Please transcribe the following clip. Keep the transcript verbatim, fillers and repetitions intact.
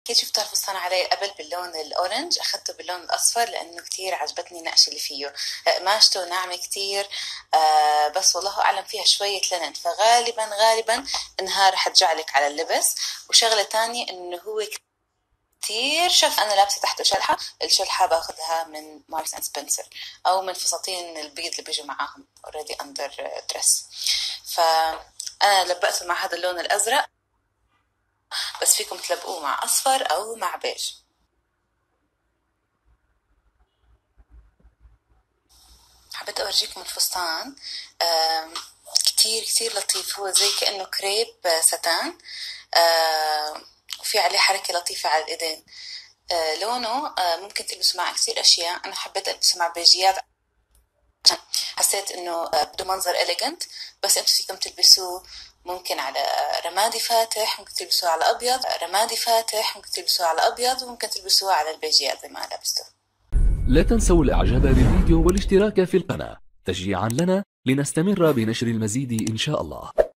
أكيد شفتوا الفستان علي قبل باللون الأورنج، أخذته باللون الأصفر لأنه كتير عجبتني النقشة اللي فيه. قماشته ناعمة كتير، آه بس والله أعلم فيها شوية لينن، فغالبا غالبا إنها رح تجعلك على اللبس. وشغلة تانية إنه هو كتير شف. أنا لابسة تحته شلحة، الشلحة باخذها من ماركس أند سبنسر أو من فساتين البيض اللي بيجوا معاهم اوريدي أندر دريس. فأنا لبقته مع هذا اللون الأزرق، بس فيكم تلبقوه مع أصفر أو مع بيج. حبيت أورجيكم الفستان، آم، كتير كتير لطيف. هو زي كأنه كريب آه، ستان، آم، وفي عليه حركة لطيفة على الإيدين. آه، لونه آه، ممكن تلبسوا مع كتير أشياء. أنا حبيت ألبسه مع بيجيات، حسيت إنه آه، بده منظر إليجنت. بس أنتوا فيكم تلبسوه ممكن على رمادي فاتح، ممكن تلبسوه على أبيض. رمادي فاتح ممكن تلبسوه على أبيض، وممكن تلبسوه على البيجيات زي ما أنا لبسته. لا تنسوا الإعجاب بالفيديو والاشتراك في القناة تشجيعا لنا لنستمر بنشر المزيد إن شاء الله.